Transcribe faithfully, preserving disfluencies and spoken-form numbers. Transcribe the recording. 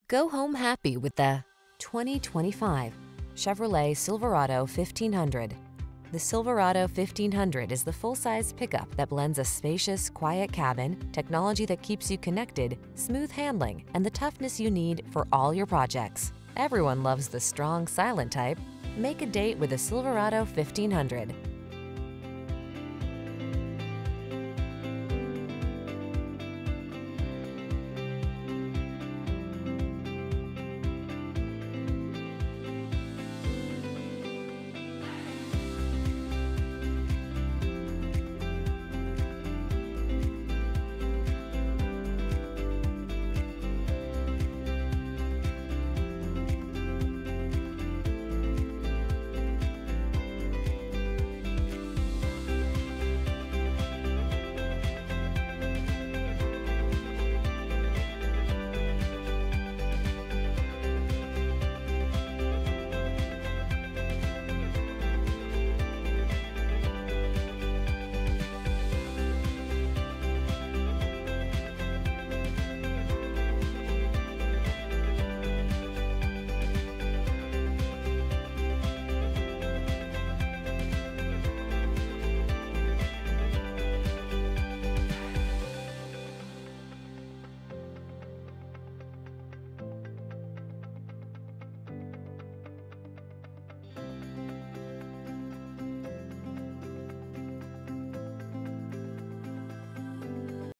Go home happy with the twenty twenty-five Chevrolet Silverado fifteen hundred. The Silverado fifteen hundred is the full-size pickup that blends a spacious, quiet cabin, technology that keeps you connected, smooth handling, and the toughness you need for all your projects. Everyone loves the strong, silent type. Make a date with a Silverado fifteen hundred.